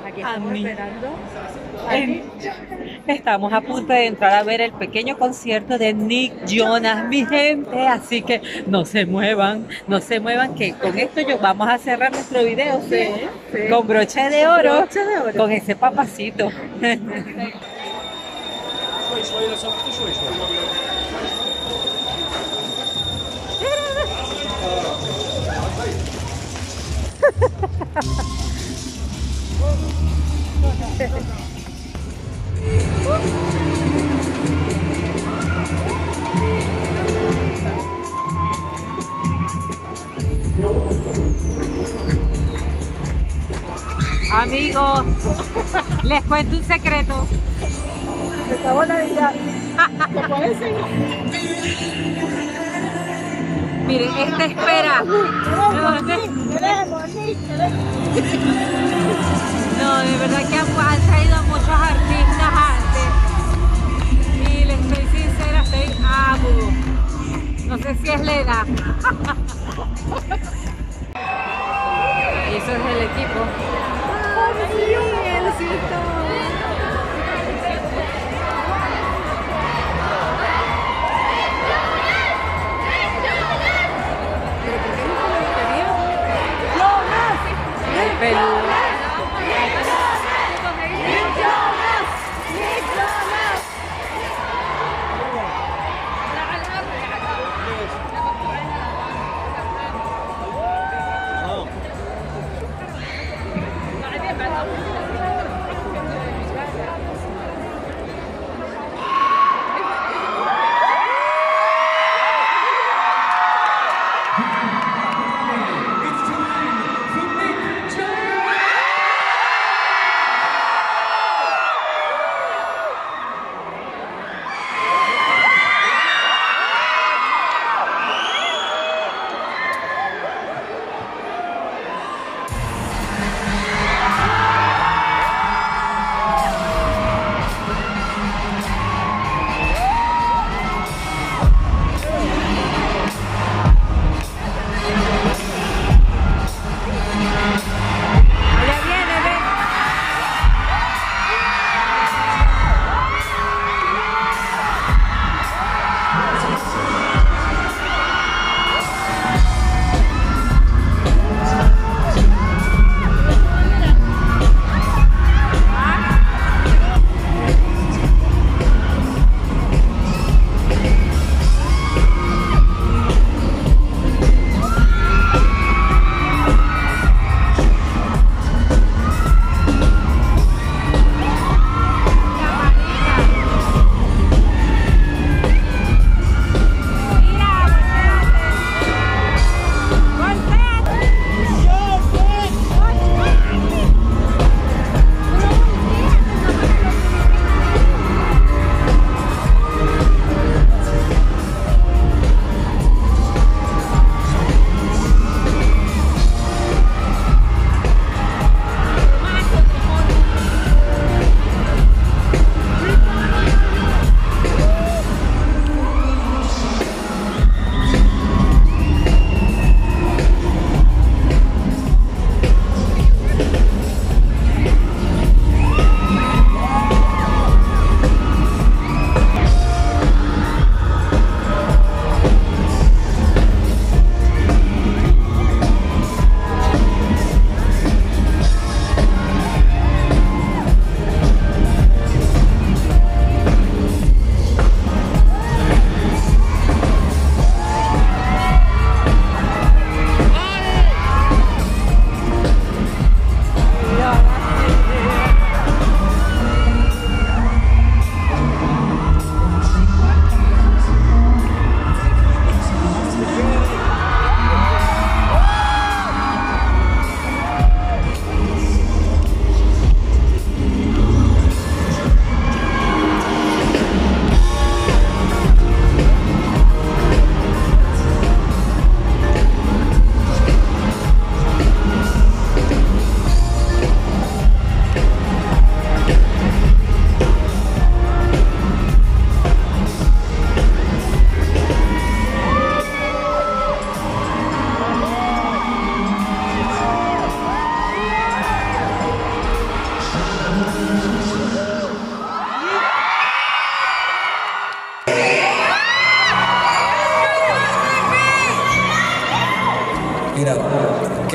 Aquí estamos Ani. esperando. En- Estamos a punto de entrar a ver el pequeño concierto de Nick Jonas, mi gente, así que no se muevan, que con esto yo vamos a cerrar nuestro video, ¿sí? Sí, sí. Con broche de oro, Broche de oro. con ese papacito. Amigos, les cuento un secreto. Estamos en Navidad. ¿Te puedes seguir? Miren, esta espera. No, de verdad que han traído muchos artistas antes. Y les soy sincera, estoy amo. No sé si es la edad. Y eso es el equipo. Sí, Elcito. ¿Pero por qué no se lo quería? El Perú.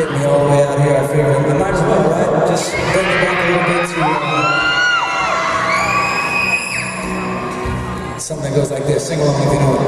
getting me all the way out here, I figured I might as well, right? Just bring it back a little bit to something that goes like this. Sing along if you know it.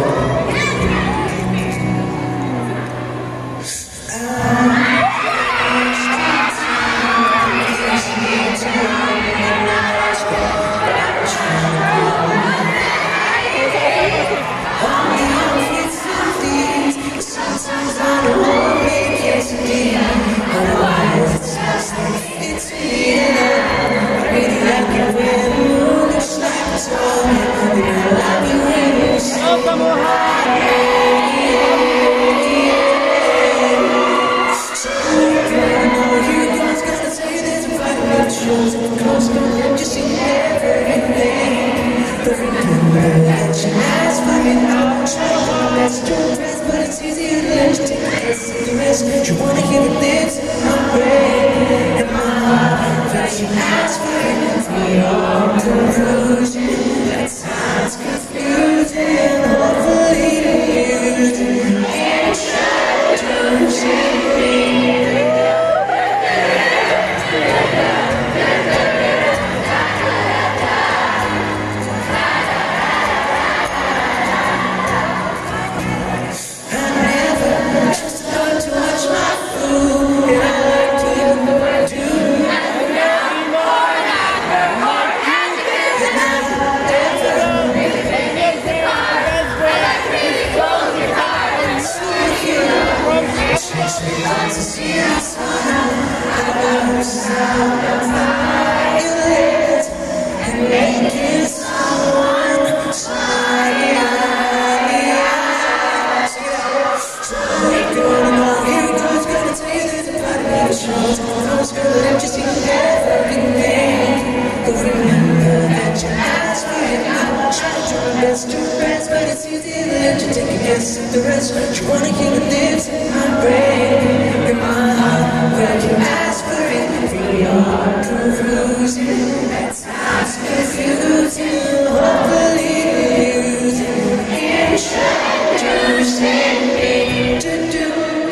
You wanna hear the things in my brain, in my heart, that you ask for it, for your confusion, that sounds confusing, hopefully confusing, introducing me. The rest, you wanna hear the lips in my brain, in my heart, where you ask for it, for your confusing, that sounds confusing, hopefully confusing, introducing me to do.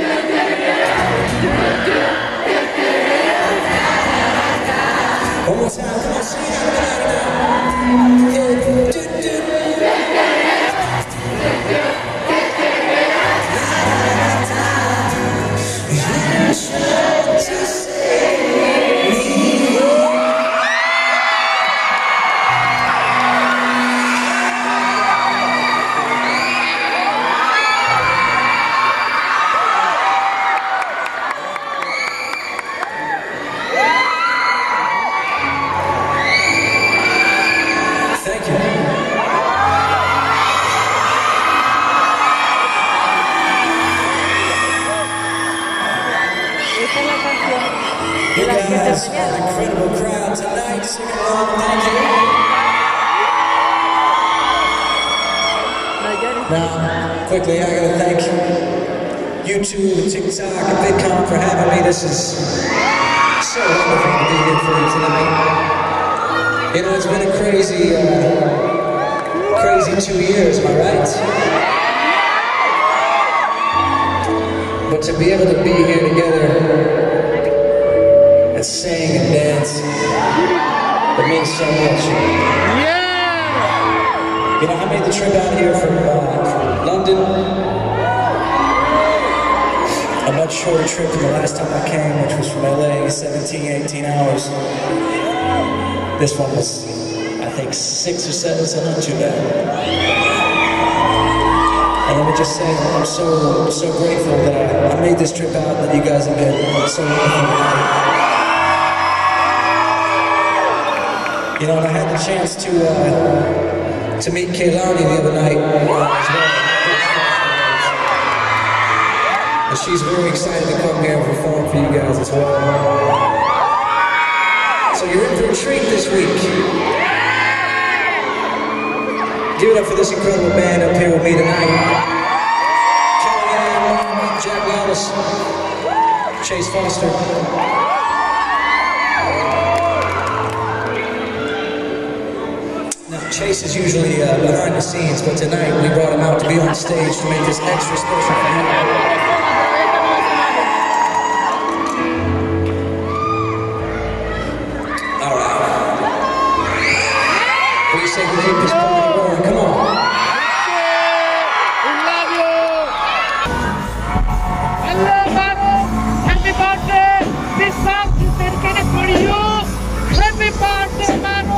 One more time, come on, sing it out now. You guys, an incredible crowd tonight, singing along, thank you. Now, quickly, I gotta thank YouTube and TikTok and VidCon for having me. This is so wonderful to be here for you tonight. You know, it's been a crazy 2 years, am I right? But to be able to be here together, sing and dance, it means so much. Yeah! You know, I made the trip out here from London. A much shorter trip than the last time I came, which was from LA, 17, 18 hours. This one was, I think, 6 or 7, so not too bad. And let me just say, I'm so grateful that I made this trip out, that you guys have been so wonderful. You know, and I had the chance to meet Kehlani the other night as well. And she's very excited to come here and perform for you guys as well. So you're in for a treat this week. Give it up for this incredible band up here with me tonight. Kellyanne, Jack Wallace, Chase Foster. Chase is usually behind the scenes, but tonight we brought him out to be on stage to make this extra special for him. say we keep this party going. Come on. Un labio. Hello, Manu. Happy birthday. This song is dedicated for you. Happy birthday, Manu.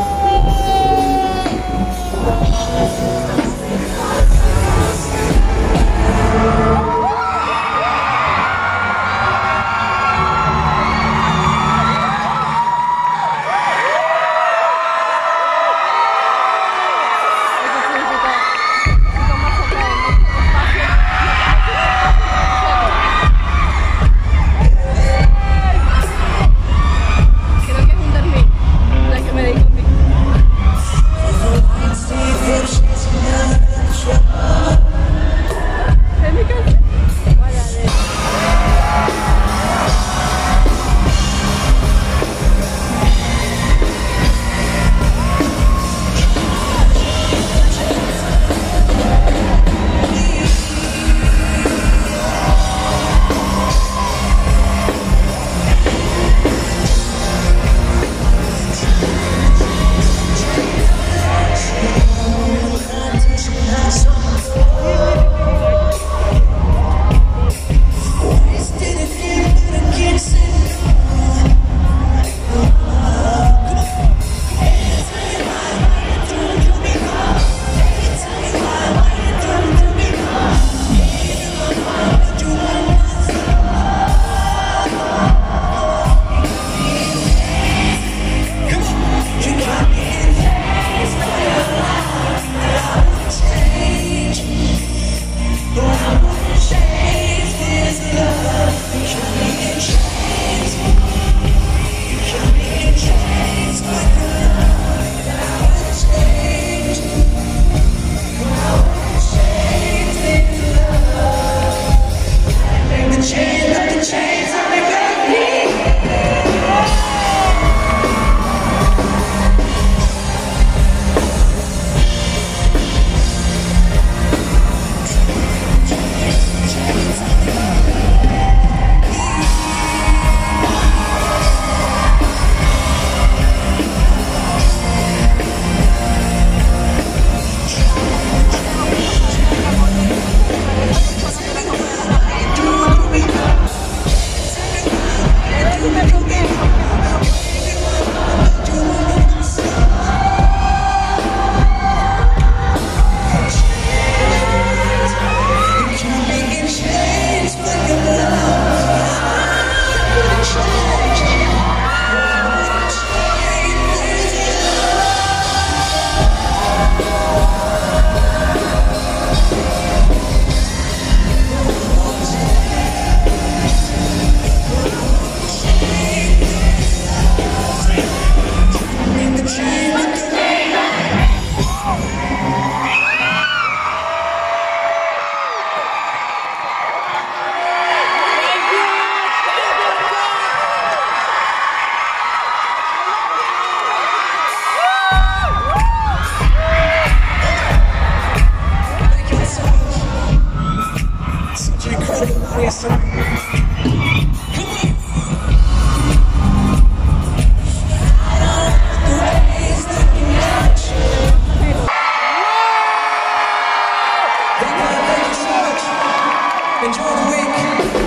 Enjoy the week.